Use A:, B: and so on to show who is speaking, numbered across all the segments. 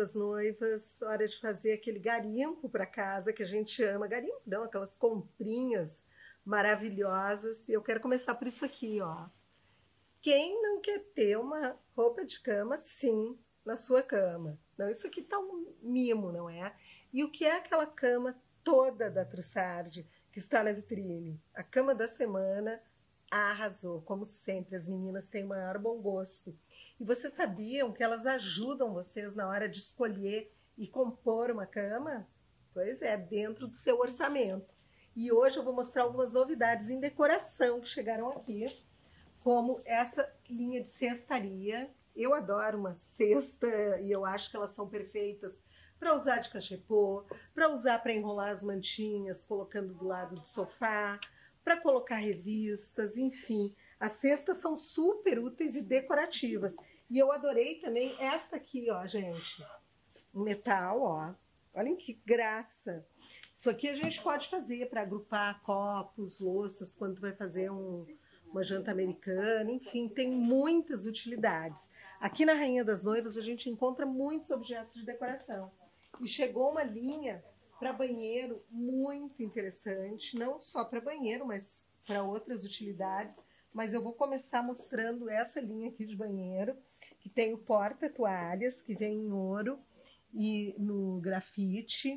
A: das Noivas, hora de fazer aquele garimpo para casa que a gente ama. Garimpo não, aquelas comprinhas maravilhosas. E eu quero começar por isso aqui, ó. Quem não quer ter uma roupa de cama, sim, na sua cama? Não, isso aqui tá um mimo, não é? E o que é aquela cama toda da Trussardi que está na vitrine? A cama da semana arrasou, como sempre. As meninas têm o maior bom gosto. E vocês sabiam que elas ajudam vocês na hora de escolher e compor uma cama? Pois é, dentro do seu orçamento. E hoje eu vou mostrar algumas novidades em decoração que chegaram aqui, como essa linha de cestaria. Eu adoro uma cesta e eu acho que elas são perfeitas para usar de cachepô, para usar para enrolar as mantinhas, colocando do lado do sofá, para colocar revistas, enfim. As cestas são super úteis e decorativas. E eu adorei também esta aqui, ó, gente. Um metal, ó. Olhem que graça. Isso aqui a gente pode fazer para agrupar copos, louças, quando vai fazer uma janta americana, enfim, tem muitas utilidades. Aqui na Rainha das Noivas a gente encontra muitos objetos de decoração. E chegou uma linha para banheiro muito interessante, não só para banheiro, mas para outras utilidades. Mas eu vou começar mostrando essa linha aqui de banheiro, que tem o porta-toalhas, que vem em ouro e no grafite.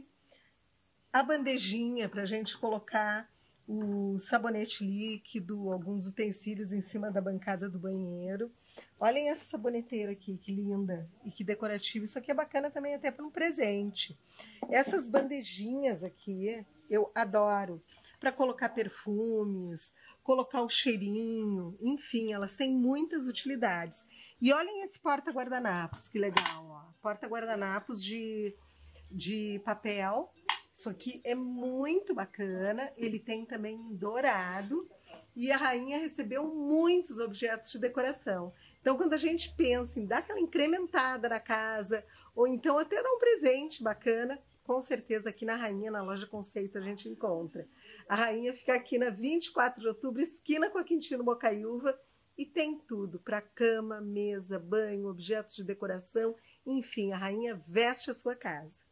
A: A bandejinha para a gente colocar o sabonete líquido, alguns utensílios em cima da bancada do banheiro. Olhem essa saboneteira aqui, que linda e que decorativa. Isso aqui é bacana também até para um presente. Essas bandejinhas aqui eu adoro para colocar perfumes, colocar o cheirinho, enfim, elas têm muitas utilidades. E olhem esse porta-guardanapos, que legal, ó. Porta-guardanapos de papel. Isso aqui é muito bacana, ele tem também em dourado e a rainha recebeu muitos objetos de decoração. Então, quando a gente pensa em dar aquela incrementada na casa, ou então até dar um presente bacana, com certeza aqui na Rainha, na loja Conceito, a gente encontra. A Rainha fica aqui na 24 de outubro, esquina com a Quintino Bocaiúva, e tem tudo para cama, mesa, banho, objetos de decoração, enfim, a Rainha veste a sua casa.